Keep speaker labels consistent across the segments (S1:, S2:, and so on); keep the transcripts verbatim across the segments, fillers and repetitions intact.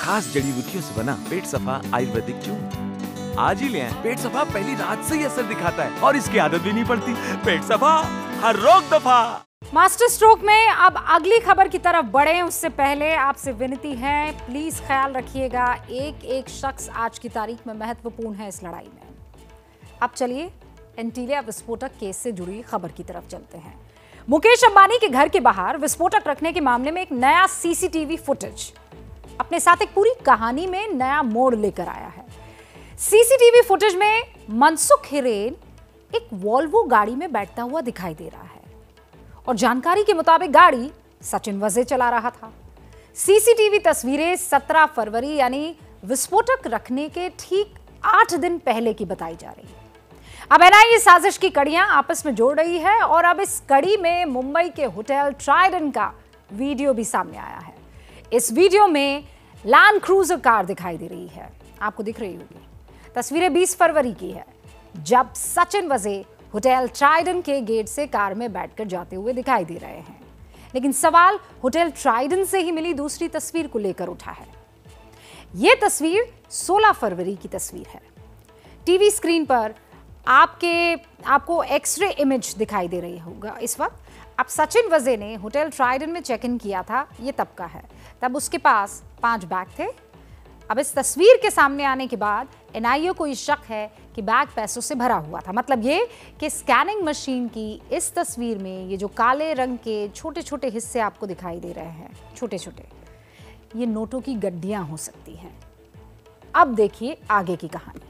S1: खास जड़ी बूटियों से बना पेट सफा आयुर्वेदिक चूर्ण। आज ही ले आएं। पेट सफा पहली रात से ही असर दिखाता है और इसकी आदत भी नहीं पड़ती। पेट सफा, हर रोग दफा।
S2: मास्टर स्ट्रोक में अब अगली खबर की तरफ बढ़ें उससे पहले आपसे विनती है, प्लीज ख्याल रखिएगा, एक एक शख्स आज की तारीख में महत्वपूर्ण है इस लड़ाई में। अब चलिए एंटीलिया विस्फोटक केस से जुड़ी खबर की तरफ चलते हैं। मुकेश अंबानी के घर के बाहर विस्फोटक रखने के मामले में एक नया सीसीटीवी फुटेज अपने साथ एक पूरी कहानी में नया मोड़ लेकर आया है। सीसीटीवी फुटेज में मनसुख हिरेन एक वॉल्वो गाड़ी में बैठता हुआ दिखाई दे रहा है और जानकारी के मुताबिक गाड़ी सचिन वजे चला रहा था। सीसीटीवी तस्वीरें सत्रह फरवरी यानी विस्फोटक रखने के ठीक आठ दिन पहले की बताई जा रही है। अब एनआईए साजिश की कड़ियां आपस में जोड़ रही है और अब इस कड़ी में मुंबई के होटल ट्राइडेंट का वीडियो भी सामने आया है। इस वीडियो में लैंड क्रूजर कार दिखाई दे रही है, आपको दिख रही होगी। तस्वीरें बीस फरवरी की है, जब सचिन वजे होटल ट्राइडेंट के गेट से कार में बैठकर जाते हुए दिखाई दे रहे हैं। लेकिन सवाल होटल ट्राइडेंट से ही मिली दूसरी तस्वीर को लेकर उठा है। यह तस्वीर सोलह फरवरी की तस्वीर है। टीवी स्क्रीन पर आपके आपको एक्सरे इमेज दिखाई दे रही होगा इस वक्त। अब सचिन वजे ने होटल ट्राइडेंट में चेक इन किया था, ये तब का है। तब उसके पास पांच बैग थे। अब इस तस्वीर के सामने आने के बाद एनआईए को ये शक है कि बैग पैसों से भरा हुआ था। मतलब ये कि स्कैनिंग मशीन की इस तस्वीर में ये जो काले रंग के छोटे छोटे हिस्से आपको दिखाई दे रहे हैं, छोटे छोटे, ये नोटों की गड्डियां हो सकती हैं। अब देखिए आगे की कहानी।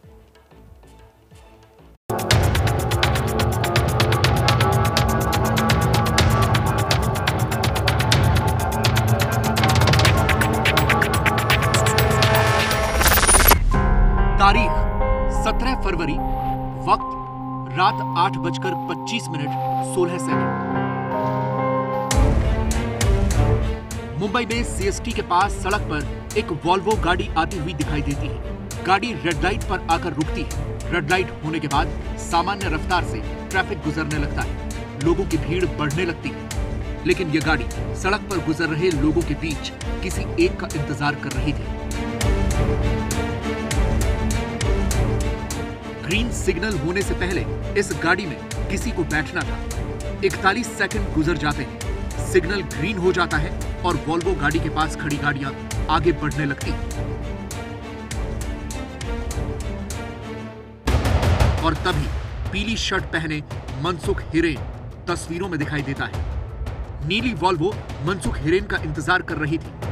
S3: तारीख सत्रह फरवरी, वक्त रात आठ बजकर पच्चीस मिनट सोलह सेकंड। मुंबई में सीएसटी के पास सड़क पर एक वॉल्वो गाड़ी आती हुई दिखाई देती है। गाड़ी रेड लाइट पर आकर रुकती है। रेड लाइट होने के बाद सामान्य रफ्तार से ट्रैफिक गुजरने लगता है। लोगों की भीड़ बढ़ने लगती है, लेकिन यह गाड़ी सड़क पर गुजर रहे लोगों के बीच किसी एक का इंतजार कर रही थी। ग्रीन सिग्नल होने से पहले इस गाड़ी में किसी को बैठना था। इकतालीस सेकंड गुजर जाते हैं, सिग्नल ग्रीन हो जाता है और वॉल्वो गाड़ी के पास खड़ी गाड़ियां आगे बढ़ने लगती हैं। और तभी पीली शर्ट पहने मनसुख हिरेन तस्वीरों में दिखाई देता है। नीली वॉल्वो मनसुख हिरेन का इंतजार कर रही थी।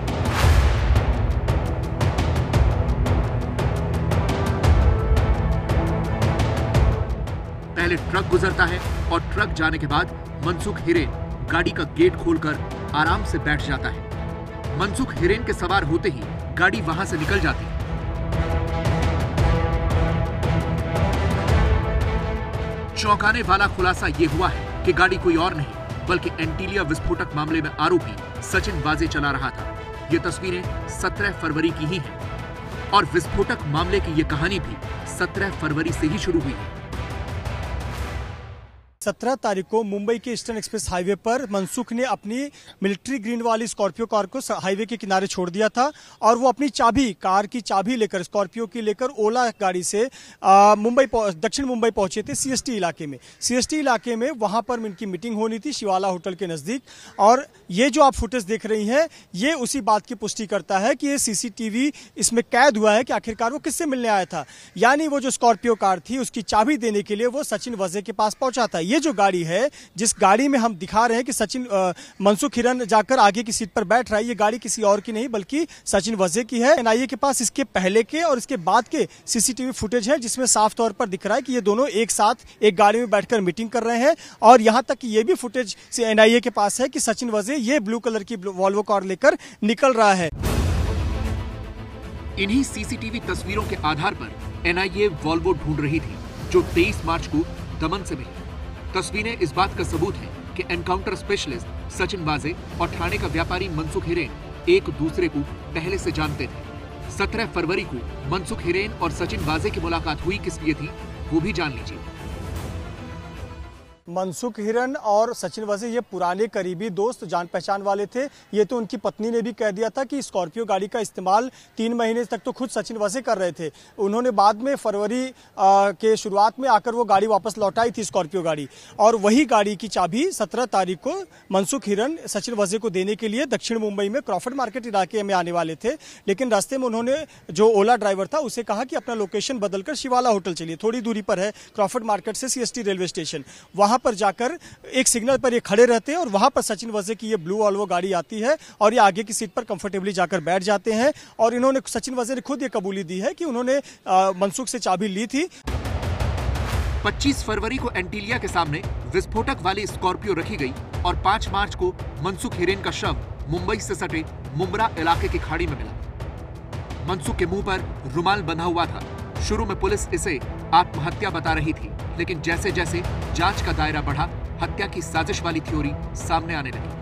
S3: पहले ट्रक गुजरता है और ट्रक जाने के बाद मनसुख हिरेन गाड़ी का गेट खोलकर आराम से बैठ जाता है। मनसुख हिरेन के सवार होते ही गाड़ी वहां से निकल जाती है। चौंकाने वाला खुलासा यह हुआ है कि गाड़ी कोई और नहीं बल्कि एंटीलिया विस्फोटक मामले में आरोपी सचिन वाजे चला रहा था। ये तस्वीरें सत्रह फरवरी की ही हैं और विस्फोटक मामले की यह कहानी भी सत्रह फरवरी से ही शुरू हुई है।
S4: सत्रह तारीख को मुंबई के ईस्टर्न एक्सप्रेस हाईवे पर मनसुख ने अपनी मिलिट्री ग्रीन वाली स्कॉर्पियो कार को हाईवे के किनारे छोड़ दिया था और वो अपनी चाबी, कार की चाबी लेकर, स्कॉर्पियो की लेकर ओला गाड़ी से मुंबई दक्षिण मुंबई पहुंचे थे सीएसटी इलाके में। सीएसटी इलाके में वहां पर इनकी मीटिंग होनी थी शिवाला होटल के नजदीक। और ये जो आप फुटेज देख रही हैं, ये उसी बात की पुष्टि करता है कि ये सीसीटीवी इसमें कैद हुआ है कि आखिरकार वो किससे मिलने आया था। यानी वो जो स्कॉर्पियो कार थी उसकी चाबी देने के लिए वो सचिन वजे के पास पहुंचा था। ये जो गाड़ी है, जिस गाड़ी में हम दिखा रहे हैं कि सचिन मनसुख हिरेन जाकर आगे की सीट पर बैठ रहा है, ये गाड़ी किसी और की नहीं बल्कि सचिन वजे की है। एनआईए के पास इसके पहले के और इसके बाद के सीसीटीवी फुटेज है जिसमें साफ तौर पर दिख रहा है कि ये दोनों एक साथ एक गाड़ी में बैठकर मीटिंग कर रहे हैं। और यहां तक कि ये भी फुटेज से एनआईए के पास है कि सचिन वजे ये ब्लू कलर की वॉल्वो कार लेकर निकल रहा है।
S3: इन्हीं सीसीटीवी तस्वीरों के आधार पर एनआईए वॉल्वो ढूंढ रही थी जो तेईस मार्च को दमन से मिली। तस्वीरें इस बात का सबूत है कि एनकाउंटर स्पेशलिस्ट सचिन वाजे और ठाणे का व्यापारी मनसुख हिरेन एक दूसरे को पहले से जानते थे। सत्रह फरवरी को मनसुख हिरेन और सचिन वाजे की मुलाकात हुई किस लिए थी, वो भी जान लीजिए।
S4: मनसुख हिरन और सचिन वजे ये पुराने करीबी दोस्त जान पहचान वाले थे। ये तो उनकी पत्नी ने भी कह दिया था कि स्कॉर्पियो गाड़ी का इस्तेमाल तीन महीने तक तो खुद सचिन वजे कर रहे थे। उन्होंने बाद में फरवरी के शुरुआत में आकर वो गाड़ी वापस लौटाई थी, स्कॉर्पियो गाड़ी, और वही गाड़ी की चाबी सत्रह तारीख को मनसुख हिरन सचिन वजे को देने के लिए दक्षिण मुंबई में क्रॉफर्ड मार्केट इलाके में आने वाले थे। लेकिन रास्ते में उन्होंने जो ओला ड्राइवर था उसे कहा कि अपना लोकेशन बदलकर शिवाला होटल चलिए, थोड़ी दूरी पर है क्रॉफर्ड मार्केट से सीएसटी रेलवे स्टेशन। वहां पर जाकर एक सिग्नल पर ये खड़े रहते हैं और वहां पर सचिन वजे की ये ब्लू वॉल्वो गाड़ी आती है और ये आगे की सीट पर कंफर्टेबली जाकर बैठ जाते हैं। और इन्होंने, सचिन वजे ने खुद ये कबूली दी है कि उन्होंने मनसुख से चाबी ली थी।
S3: पच्चीस फरवरी को एंटीलिया के सामने विस्फोटक वाली स्कॉर्पियो रखी गई और पाँच मार्च को मनसुख हिरेन का शव मुंबई से सटे मुंब्रा इलाके की खाड़ी में मिला। मनसुख के मुंह पर रुमाल बंधा हुआ था। शुरू में पुलिस इसे आत्महत्या बता रही थी, लेकिन जैसे जैसे जांच का दायरा बढ़ा, हत्या की साजिश वाली थ्योरी सामने आने लगी।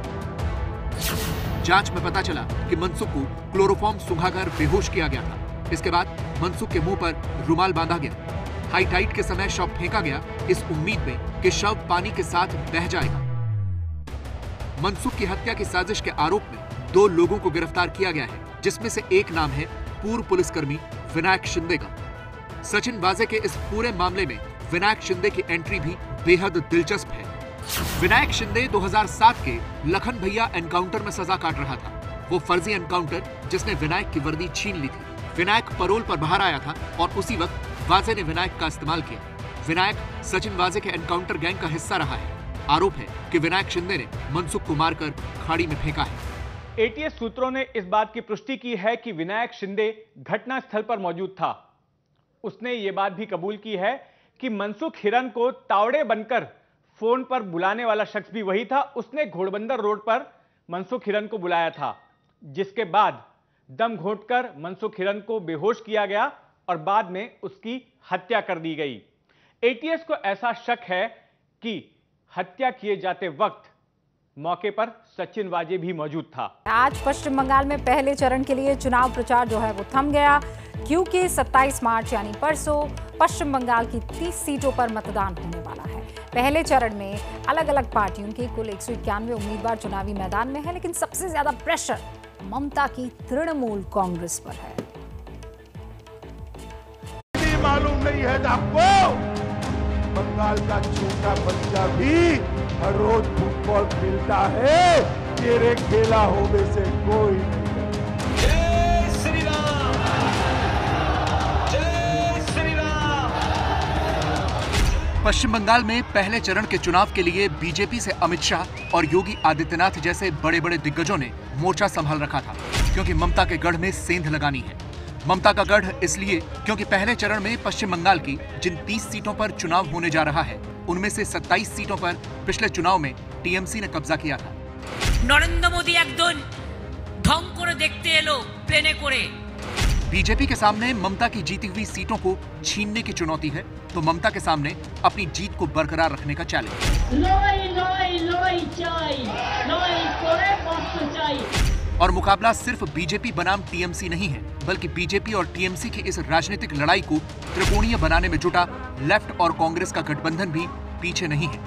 S3: जांच में पता चला कि मनसुख को क्लोरोफॉर्म सुंघाकर बेहोश किया गया था। इसके बाद मनसुख के मुंह पर रुमाल बांधा गया। हाई टाइड के समय शव फेंका गया इस उम्मीद में कि शव पानी के साथ बह जाएगा। मनसुख की हत्या की साजिश के आरोप में दो लोगों को गिरफ्तार किया गया है, जिसमें से एक नाम है पूर्व पुलिसकर्मी विनायक शिंदे का। सचिन वाजे के इस पूरे मामले में विनायक शिंदे की एंट्री भी बेहद दिलचस्प है। विनायक शिंदे दो हज़ार सात के लखन भैया एनकाउंटर में सजा काट रहा था। वो फर्जी एनकाउंटर जिसने विनायक की वर्दी छीन ली थी। विनायक परोल पर बाहर आया था और उसी वक्त वाजे ने विनायक का इस्तेमाल किया। विनायक सचिन वाजे के एनकाउंटर गैंग का हिस्सा रहा है। आरोप है कि विनायक शिंदे ने मनसुख को मारकर खाड़ी में फेंका है।
S5: एटीएस सूत्रों ने इस बात की पुष्टि की है कि विनायक शिंदे घटनास्थल पर मौजूद था। उसने ये बात भी कबूल की है कि मनसुख हिरन को तावड़े बनकर फोन पर बुलाने वाला शख्स भी वही था। उसने घोड़बंदर रोड पर मनसुख हिरन को बुलाया था, जिसके बाद दम घोंटकर मनसुख हिरन को बेहोश किया गया और बाद में उसकी हत्या कर दी गई। एटीएस को ऐसा शक है कि हत्या किए जाते वक्त मौके पर सचिन वाजे भी मौजूद था।
S2: आज पश्चिम बंगाल में पहले चरण के लिए चुनाव प्रचार जो है वो थम गया, क्योंकि सत्ताईस मार्च यानी परसों पश्चिम बंगाल की तीस सीटों पर मतदान होने वाला है। पहले चरण में अलग अलग पार्टियों के कुल एक सौ इक्यानवे उम्मीदवार चुनावी मैदान में है, लेकिन सबसे ज्यादा प्रेशर ममता की तृणमूल कांग्रेस पर है।
S6: मालूम नहीं है आपको, बंगाल का छोटा बच्चा भी हर रोज फुटबॉल खेलता है, तेरे खेला होने से कोई नहीं। जय श्री राम,
S3: जय श्री राम। पश्चिम बंगाल में पहले चरण के चुनाव के लिए बीजेपी से अमित शाह और योगी आदित्यनाथ जैसे बड़े बड़े दिग्गजों ने मोर्चा संभाल रखा था, क्योंकि ममता के गढ़ में सेंध लगानी है। ममता का गढ़ इसलिए क्योंकि पहले चरण में पश्चिम बंगाल की जिन तीस सीटों पर चुनाव होने जा रहा है, उनमें से सत्ताईस सीटों पर पिछले चुनाव में टीएमसी ने कब्जा किया था।
S7: नरेंद्र मोदी एकदम ढंग करे देखते एलो प्लेने करे।
S3: बीजेपी के सामने ममता की जीती हुई सीटों को छीनने की चुनौती है, तो ममता के सामने अपनी जीत को बरकरार रखने का चैलेंज।
S8: लड़ाई लड़ाई लड़ाई चाहिए, लड़ाई करे बस चाहिए।
S3: और मुकाबला सिर्फ बीजेपी बनाम टीएमसी नहीं है, बल्कि बीजेपी और टीएमसी की इस राजनीतिक लड़ाई को त्रिकोणीय बनाने में जुटा लेफ्ट और कांग्रेस का गठबंधन भी पीछे नहीं है।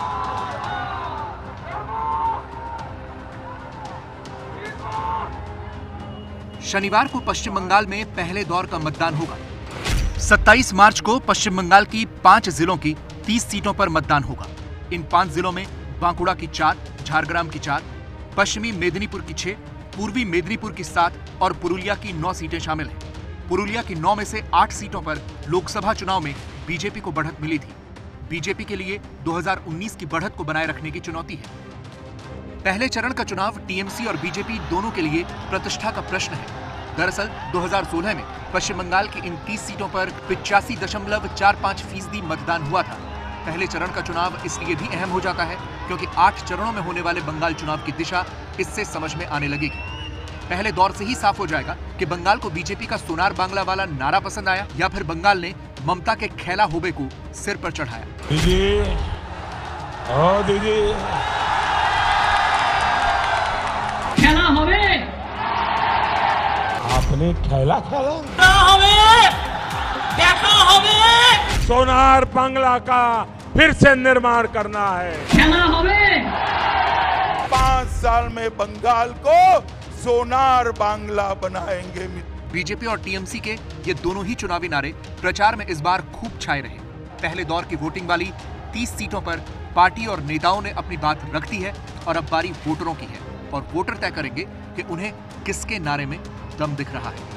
S3: शनिवार को पश्चिम बंगाल में पहले दौर का मतदान होगा। सत्ताईस मार्च को पश्चिम बंगाल की पांच जिलों की तीस सीटों पर मतदान होगा। इन पांच जिलों में बांकुड़ा की चार, झारग्राम की चार, पश्चिमी मेदिनीपुर की छह, पूर्वी मेदिनीपुर की सात और पुरुलिया की नौ सीटें शामिल हैं। पुरुलिया की नौ में से आठ सीटों पर लोकसभा चुनाव में बीजेपी को बढ़त मिली थी। बीजेपी के लिए दो हज़ार उन्नीस की बढ़त को बनाए रखने की चुनौती है। पहले चरण का चुनाव टीएमसी और बीजेपी दोनों के लिए प्रतिष्ठा का प्रश्न है। दरअसल दो हज़ार सोलह में पश्चिम बंगाल की इन तीस सीटों पर पिचासी दशमलव चार पाँच फीसदी मतदान हुआ था। पहले चरण का चुनाव इसलिए भी अहम हो जाता है क्योंकि आठ चरणों में होने वाले बंगाल चुनाव की दिशा इससे समझ में आने लगेगी। पहले दौर से ही साफ हो जाएगा कि बंगाल को बीजेपी का सोनार बांग्ला वाला नारा पसंद आया या फिर बंगाल ने ममता के खैला होबे को सिर पर चढ़ाया।
S6: दीदी, ओ दीदी,
S8: खेला होवे,
S6: आपने खेला खेला
S8: होवे, देखा होवे।
S6: सोनार बांग्ला का फिर से निर्माण करना है।
S8: খেলা হবে।
S6: पाँच साल में बंगाल को सोनार बांग्ला बनाएंगे।
S3: बीजेपी और टीएमसी के ये दोनों ही चुनावी नारे प्रचार में इस बार खूब छाए रहे। पहले दौर की वोटिंग वाली तीस सीटों पर पार्टी और नेताओं ने अपनी बात रख दी है और अब बारी वोटरों की है और वोटर तय करेंगे कि उन्हें किसके नारे में दम दिख रहा है।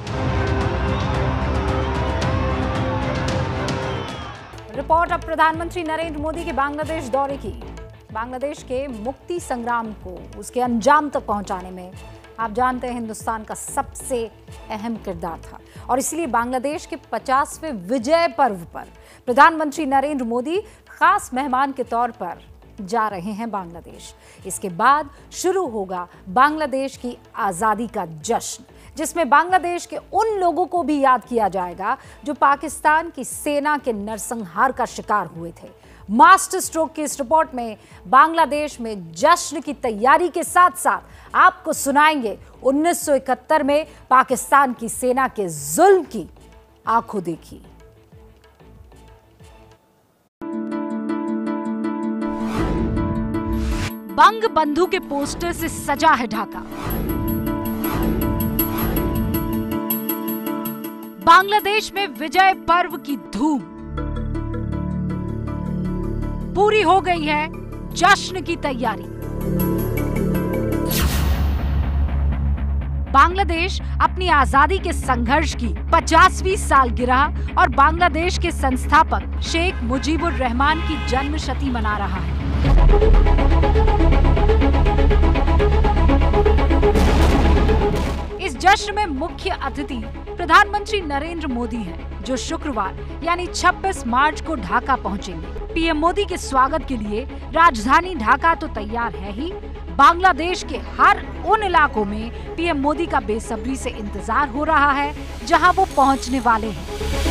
S2: रिपोर्ट अब प्रधानमंत्री नरेंद्र मोदी के बांग्लादेश दौरे की। बांग्लादेश के मुक्ति संग्राम को उसके अंजाम तक पहुंचाने में आप जानते हैं हिंदुस्तान का सबसे अहम किरदार था और इसलिए बांग्लादेश के पचासवें विजय पर्व पर प्रधानमंत्री नरेंद्र मोदी खास मेहमान के तौर पर जा रहे हैं बांग्लादेश। इसके बाद शुरू होगा बांग्लादेश की आज़ादी का जश्न, जिसमें बांग्लादेश के उन लोगों को भी याद किया जाएगा जो पाकिस्तान की सेना के नरसंहार का शिकार हुए थे। मास्टर स्ट्रोक की इस रिपोर्ट में बांग्लादेश में जश्न की तैयारी के साथ साथ आपको सुनाएंगे उन्नीस सौ इकहत्तर में पाकिस्तान की सेना के जुल्म की आंखों देखी। बंग बंधु के पोस्टर से सजा है ढाका। बांग्लादेश में विजय पर्व की धूम, पूरी हो गई है जश्न की तैयारी। बांग्लादेश अपनी आजादी के संघर्ष की पचासवीं सालगिरह और बांग्लादेश के संस्थापक शेख मुजीबुर रहमान की जन्म शती मना रहा है। इस जश्न में मुख्य अतिथि प्रधानमंत्री नरेंद्र मोदी हैं, जो शुक्रवार यानी छब्बीस मार्च को ढाका पहुंचेंगे। पीएम मोदी के स्वागत के लिए राजधानी ढाका तो तैयार है ही, बांग्लादेश के हर उन इलाकों में पीएम मोदी का बेसब्री से इंतजार हो रहा है जहां वो पहुंचने वाले हैं।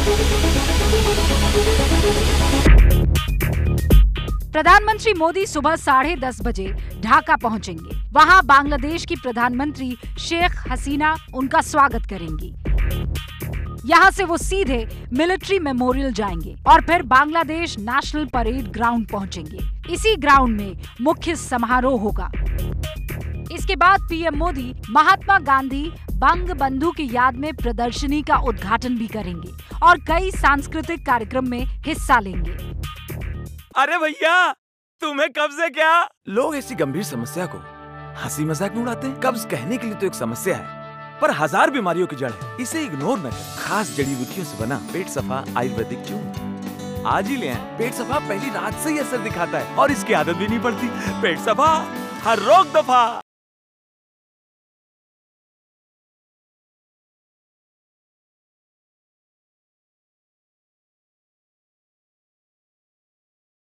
S2: प्रधानमंत्री मोदी सुबह साढ़े दस बजे ढाका पहुंचेंगे। वहां बांग्लादेश की प्रधानमंत्री शेख हसीना उनका स्वागत करेंगी। यहां से वो सीधे मिलिट्री मेमोरियल जाएंगे और फिर बांग्लादेश नेशनल परेड ग्राउंड पहुंचेंगे। इसी ग्राउंड में मुख्य समारोह होगा। इसके बाद पीएम मोदी महात्मा गांधी बंग बंधु की याद में प्रदर्शनी का उद्घाटन भी करेंगे और कई सांस्कृतिक कार्यक्रम में हिस्सा लेंगे।
S1: अरे भैया, तुम्हें कब्ज है क्या? लोग ऐसी गंभीर समस्या को हंसी मजाक में उड़ाते हैं। कब्ज कहने के लिए तो एक समस्या है, पर हजार बीमारियों की जड़ है, इसे इग्नोर न करें। खास जड़ी बूटियों से बना पेट सफा आयुर्वेदिक चूर्ण आज ही ले आएं। पेट सफा पहली रात से ही असर दिखाता है और इसकी आदत भी नहीं पड़ती। पेट सफा हर रोग दफा।